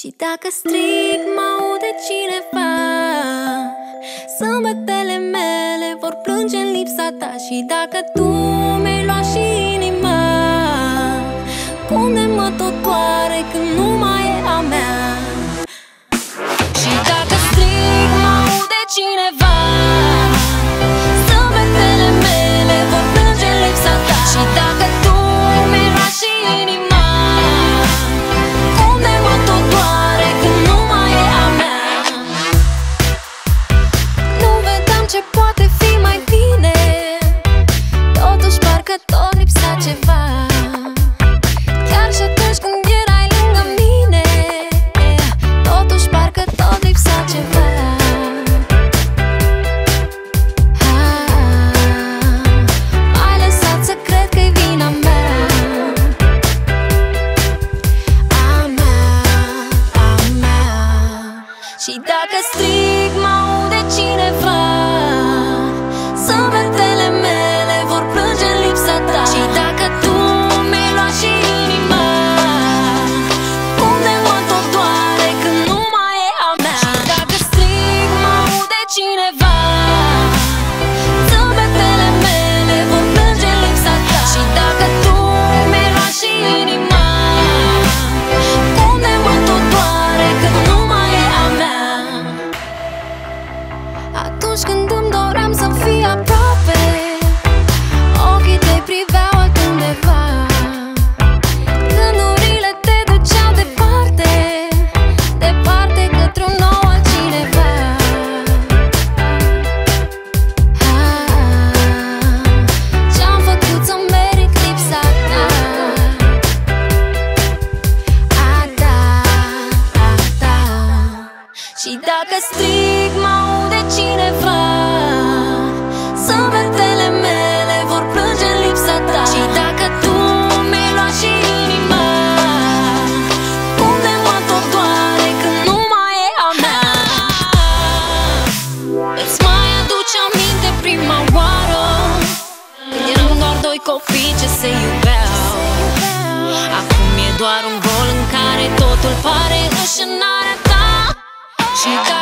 Și dacă strig, mă aude cineva. Sâmbetele mele vor plânge în lipsa ta. Și dacă tu mi-ai luat și inima, cum de mă tot doare când nu mai e a mea. Și dacă strig, mă aude cineva. Sâmbetele mele vor plânge în lipsa ta. Și dacă tu mi-ai luat și inima, cum de mă tot doare când nu mai e a mea. Nu vedeam ce poate fi mai bine, totuși parcă tot lipsa ceva. Chiar și atunci când erai lângă mine, totuși parcă tot lipsa ceva. M-ai lăsat să cred că-i vina mea. A mea. Și dacă strig, mă aude cineva. Sâmbetele mele vor plânge în lipsa ta. Și dacă tu mi-ai luat și inima, cum de mă tot doare când nu mai e a mea. Și dacă strig, mă aude cineva. Sâmbetele mele vor plânge în lipsa ta. Și dacă tu mi-ai luat și inima, cum de mă tot doare când nu mai e a mea. Atunci când îmi doream să-mi fii aproape, ochii te priveau altundeva. Gândurile te duceau departe, departe către un nou altcineva. Ce-am făcut să merit lipsa ta? Și dacă strig, mă aude cineva. Sâmbetele mele vor plânge în lipsa ta. Și dacă tu mi-ai luat și inima, cum de mă tot doare când nu mai e a mea. Îți mai aduce aminte prima oară, când eram doar doi copii ce se iubeau. Acum e doar un gol în care totul pare înșelarea ta. Și